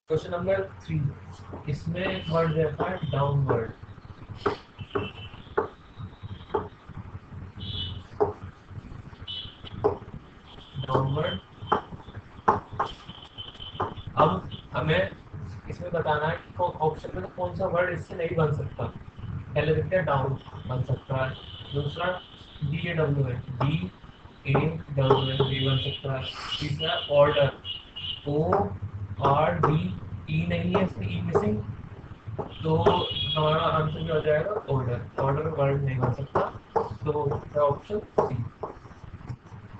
Question number 3, इसमें word रहता है डाउनवर्ड। डाउनवर्ड। अब हमें इसमें बताना है कि ऑप्शन में कौन सा वर्ड इससे नहीं बन सकता। पहले देखते हैं, डाउन बन सकता है। दूसरा डी ए डब्ल्यू है, डी ए डब्ल्यू है, ये बन सकता है। तीसरा order, O R D E नहीं है, इसमें ई मिसिंग, तो हमारा आंसर भी हो जाएगा ऑर्डर। ऑर्डर वर्ड नहीं बन सकता, तो ऑप्शन सी।